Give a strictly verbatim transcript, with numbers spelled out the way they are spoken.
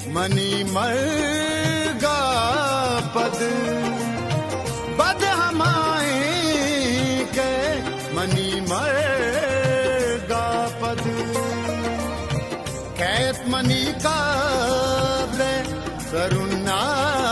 money मर्गा पद बद हमाए के मनी मर्गा पद कैत मनी काब्रे सरुन्ना